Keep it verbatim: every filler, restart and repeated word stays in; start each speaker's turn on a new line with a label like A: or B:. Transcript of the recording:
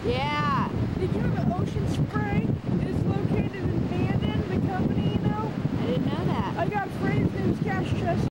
A: Yeah.
B: Did you know that Ocean Spray is located in Bandon, the company, you know?
A: I didn't know that.
B: I got a friend, his name's Cash Chester.